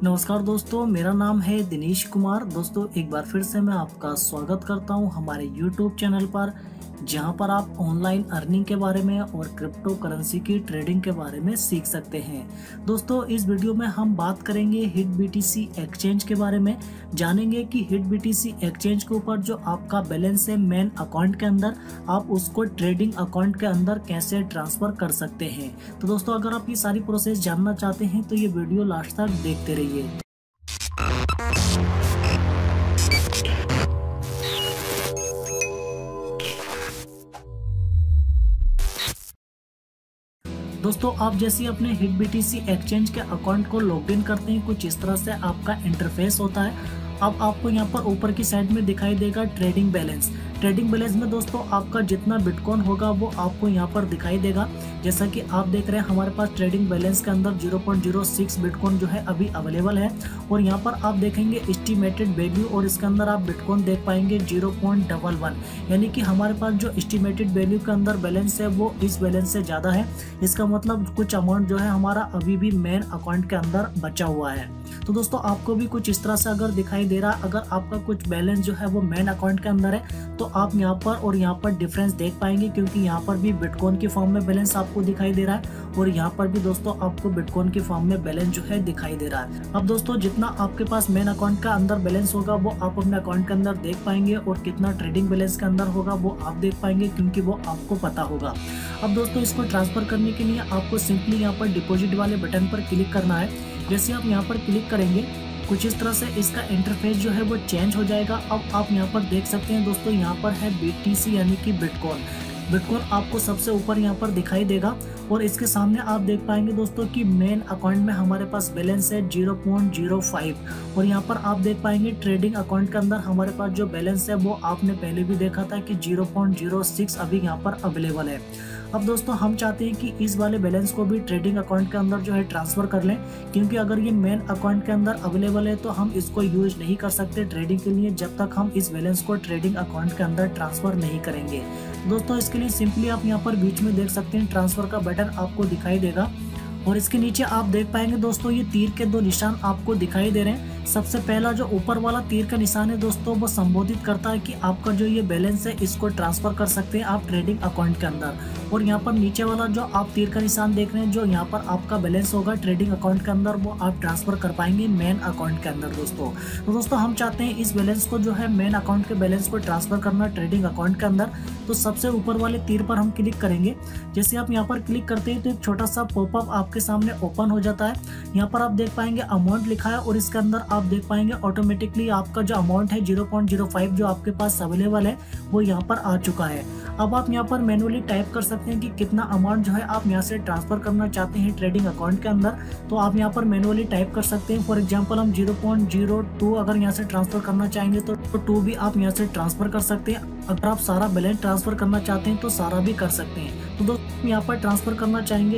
नमस्कार दोस्तों, मेरा नाम है दिनेश कुमार। दोस्तों एक बार फिर से मैं आपका स्वागत करता हूं हमारे YouTube चैनल पर, जहां पर आप ऑनलाइन अर्निंग के बारे में और क्रिप्टो करेंसी की ट्रेडिंग के बारे में सीख सकते हैं। दोस्तों इस वीडियो में हम बात करेंगे हिट BTC एक्सचेंज के बारे में। जानेंगे कि हिट BTC एक्सचेंज के ऊपर जो आपका बैलेंस है मेन अकाउंट के अंदर, आप उसको ट्रेडिंग अकाउंट के अंदर कैसे ट्रांसफर कर सकते हैं। तो दोस्तों अगर आप ये सारी प्रोसेस जानना चाहते हैं तो ये वीडियो लास्ट तक देखते रहिए। दोस्तों आप जैसे अपने हिट BTC एक्सचेंज के अकाउंट को लॉगिन करते हैं, कुछ इस तरह से आपका इंटरफेस होता है। अब आपको यहाँ पर ऊपर की साइड में दिखाई देगा ट्रेडिंग बैलेंस। ट्रेडिंग बैलेंस में दोस्तों आपका जितना बिटकॉइन होगा वो आपको यहाँ पर दिखाई देगा। जैसा कि आप देख रहे हैं हमारे पास ट्रेडिंग बैलेंस के अंदर 0.06 बिटकॉइन जो है अभी अवेलेबल है। और यहाँ पर आप देखेंगे एस्टिमेटेड वैल्यू और इसके अंदर आप बिटकॉइन देख पाएंगे 0.11, यानी कि हमारे पास जो एस्टिमेटेड वैल्यू के अंदर बैलेंस है वो इस बैलेंस से ज़्यादा है। इसका मतलब कुछ अमाउंट जो है हमारा अभी भी मेन अकाउंट के अंदर बचा हुआ है। तो दोस्तों आपको भी कुछ इस तरह से अगर दिखाई दे रहा, अगर आपका कुछ बैलेंस जो है वो मेन अकाउंट के अंदर है तो आप यहाँ पर और यहाँ पर डिफरेंस देख पाएंगे, क्योंकि यहाँ पर भी बिटकॉइन की फॉर्म में बैलेंस आपको दिखाई दे रहा है और यहाँ पर भी दोस्तों आपको बिटकॉइन की फॉर्म में बैलेंस जो है दिखाई दे रहा है। अब दोस्तों जितना आपके पास मेन अकाउंट का अंदर बैलेंस होगा वो आप अपने अकाउंट के अंदर देख पाएंगे और कितना ट्रेडिंग बैलेंस के अंदर होगा वो आप देख पाएंगे, क्योंकि वो आपको पता होगा। अब दोस्तों इसको ट्रांसफर करने के लिए आपको सिंपली यहाँ पर डिपॉजिट वाले बटन पर क्लिक करना है। जैसे आप यहाँ पर क्लिक करेंगे कुछ इस तरह से इसका इंटरफेस जो है वो चेंज हो जाएगा। अब आप यहाँ पर देख सकते हैं दोस्तों, यहाँ पर है BTC यानी कि बिटकॉइन आपको सबसे ऊपर यहाँ पर दिखाई देगा और इसके सामने आप देख पाएंगे दोस्तों कि मेन अकाउंट में हमारे पास बैलेंस है 0.05 और यहाँ पर आप देख पाएंगे ट्रेडिंग अकाउंट के अंदर हमारे पास जो बैलेंस है वो आपने पहले भी देखा था कि 0.06 अभी यहाँ पर अवेलेबल है। अब दोस्तों हम चाहते हैं कि इस वाले बैलेंस को भी ट्रेडिंग अकाउंट के अंदर जो है ट्रांसफर कर लें, क्योंकि अगर ये मेन अकाउंट के अंदर अवेलेबल है तो हम इसको यूज नहीं कर सकते ट्रेडिंग के लिए जब तक हम इस बैलेंस को ट्रेडिंग अकाउंट के अंदर ट्रांसफर नहीं करेंगे। दोस्तों इसके लिए सिंपली आप यहाँ पर बीच में देख सकते हैं ट्रांसफर का बटन आपको दिखाई देगा और इसके नीचे आप देख पाएंगे दोस्तों ये तीर के दो निशान आपको दिखाई दे रहे हैं। सबसे पहला जो ऊपर वाला तीर का निशान है दोस्तों वो संबोधित करता है कि आपका जो ये बैलेंस है इसको ट्रांसफर कर सकते हैं आप ट्रेडिंग अकाउंट के अंदर। और यहाँ पर नीचे वाला जो आप तीर का निशान देख रहे हैं जो यहाँ पर आपका बैलेंस होगा ट्रेडिंग अकाउंट के अंदर वो आप ट्रांसफर कर पाएंगे मेन अकाउंट के अंदर दोस्तों। तो दोस्तों हम चाहते हैं इस बैलेंस को जो है मेन अकाउंट के बैलेंस को ट्रांसफर करना ट्रेडिंग अकाउंट के अंदर। तो सबसे ऊपर वाले तीर पर हम क्लिक करेंगे। जैसे आप यहाँ पर क्लिक करते हैं तो एक छोटा सा पॉपअप आपके सामने ओपन हो जाता है। यहाँ पर आप देख पाएंगे अमाउंट लिखा है और इसके अंदर आप देख पाएंगे ऑटोमेटिकली आपका जो अमाउंट है 0.05 जो आपके पास अवेलेबल है वो यहाँ पर आ चुका है। अब आप यहाँ पर मैनुअली टाइप कर सकते हैं कि कितना अमाउंट जो है आप यहाँ से ट्रांसफर करना चाहते हैं ट्रेडिंग अकाउंट के अंदर। तो आप यहाँ पर मैनुअली टाइप कर सकते हैं। फॉर एग्जांपल हम 0.02 अगर यहाँ से ट्रांसफर करना चाहेंगे तो 2 भी आप यहाँ से ट्रांसफर कर सकते हैं। अगर आप सारा बैलेंस ट्रांसफर करना चाहते हैं तो सारा भी कर सकते हैं। तो दोस्तों यहाँ पर ट्रांसफर करना चाहेंगे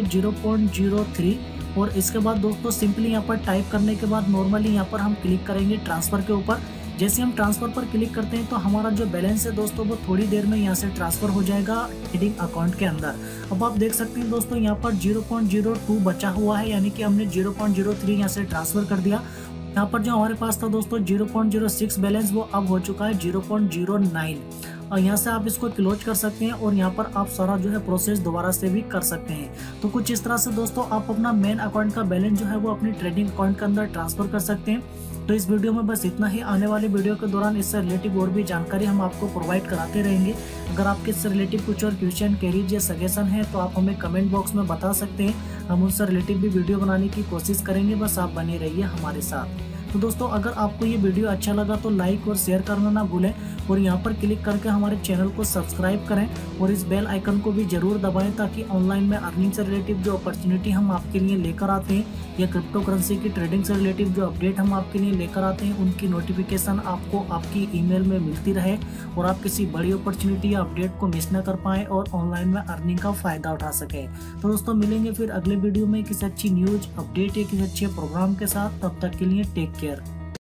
0.03 और इसके बाद दोस्तों सिंपली यहाँ पर टाइप करने के बाद नॉर्मली यहाँ पर हम क्लिक करेंगे ट्रांसफर के ऊपर। जैसे हम ट्रांसफर पर क्लिक करते हैं तो हमारा जो बैलेंस है दोस्तों वो थोड़ी देर में यहाँ से ट्रांसफर हो जाएगा ट्रेडिंग अकाउंट के अंदर। अब आप देख सकते हैं दोस्तों यहाँ पर 0.02 बचा हुआ है, यानी कि हमने 0.03 यहाँ से ट्रांसफर कर दिया। यहाँ पर जो हमारे पास था दोस्तों 0.06 बैलेंस वो अब हो चुका है 0.09 और यहाँ से आप इसको क्लोज कर सकते हैं और यहाँ पर आप सारा जो है प्रोसेस दोबारा से भी कर सकते हैं। तो कुछ इस तरह से दोस्तों आप अपना मेन अकाउंट का बैलेंस जो है वो अपने ट्रेडिंग अकाउंट के अंदर ट्रांसफर कर सकते हैं। तो इस वीडियो में बस इतना ही। आने वाली वीडियो के दौरान इससे रिलेटिव और भी जानकारी हम आपको प्रोवाइड कराते रहेंगे। अगर आपके इससे रिलेटिव कुछ और क्वेश्चन, क्वेरीज या सजेशन है तो आप हमें कमेंट बॉक्स में बता सकते हैं। हम उनसे रिलेटिव भी वीडियो बनाने की कोशिश करेंगे। बस आप बने रहिए हमारे साथ। तो दोस्तों अगर आपको ये वीडियो अच्छा लगा तो लाइक और शेयर करना ना भूलें और यहाँ पर क्लिक करके हमारे चैनल को सब्सक्राइब करें और इस बेल आइकन को भी जरूर दबाएं, ताकि ऑनलाइन में अर्निंग से रिलेटिव जो अपॉर्चुनिटी हम आपके लिए लेकर आते हैं या क्रिप्टो करेंसी की ट्रेडिंग से रिलेटिव जो अपडेट हम आपके लिए लेकर आते हैं उनकी नोटिफिकेशन आपको आपकी ईमेल में मिलती रहे और आप किसी बड़ी अपॉर्चुनिटी या अपडेट को मिस न कर पाएँ और ऑनलाइन में अर्निंग का फायदा उठा सकें। तो दोस्तों मिलेंगे फिर अगले वीडियो में किसी अच्छी न्यूज अपडेट या किसी अच्छे प्रोग्राम के साथ। तब तक के लिए टेक केयर।